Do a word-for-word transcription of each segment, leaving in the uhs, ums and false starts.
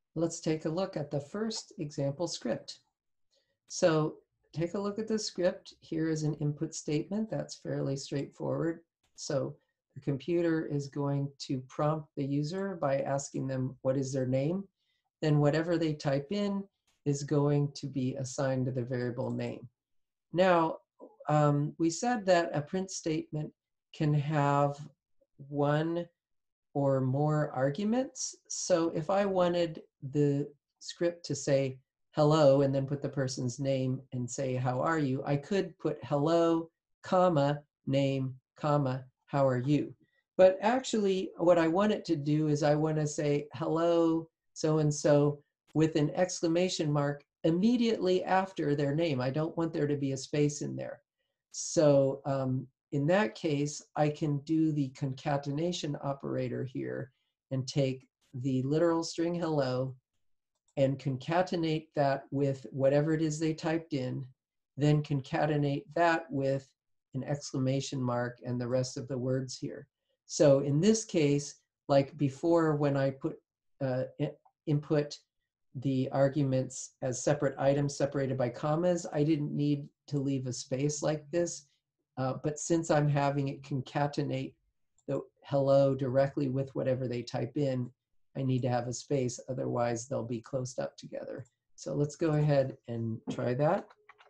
Let's take a look at the first example script. So take a look at the script. Here is an input statement that's fairly straightforward. So the computer is going to prompt the user by asking them what is their name. Then whatever they type in is going to be assigned to the variable name. Now, um, we said that a print statement can have one or more arguments. So if I wanted the script to say hello and then put the person's name and say, how are you? I could put hello, comma, name, comma, how are you? But actually, what I want it to do is I want to say hello, so-and-so, with an exclamation mark immediately after their name. I don't want there to be a space in there. So um, in that case, I can do the concatenation operator here and take the literal string hello and concatenate that with whatever it is they typed in, then concatenate that with an exclamation mark and the rest of the words here. So in this case, like before when I put uh, input the arguments as separate items separated by commas, I didn't need to leave a space like this. Uh, but since I'm having it concatenate the hello directly with whatever they type in, I need to have a space, otherwise they'll be closed up together. So let's go ahead and try that.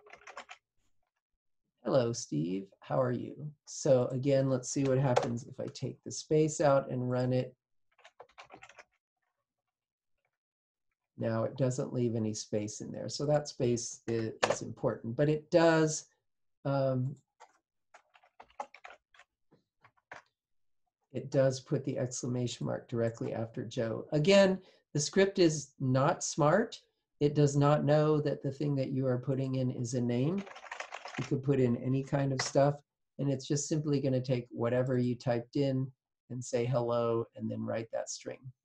Hello, Steve, how are you? So again, let's see what happens if I take the space out and run it. Now it doesn't leave any space in there. So that space is, is important, but it does um, it does put the exclamation mark directly after Joe. Again, the script is not smart. It does not know that the thing that you are putting in is a name. You could put in any kind of stuff, and it's just simply going to take whatever you typed in and say hello, and then write that string.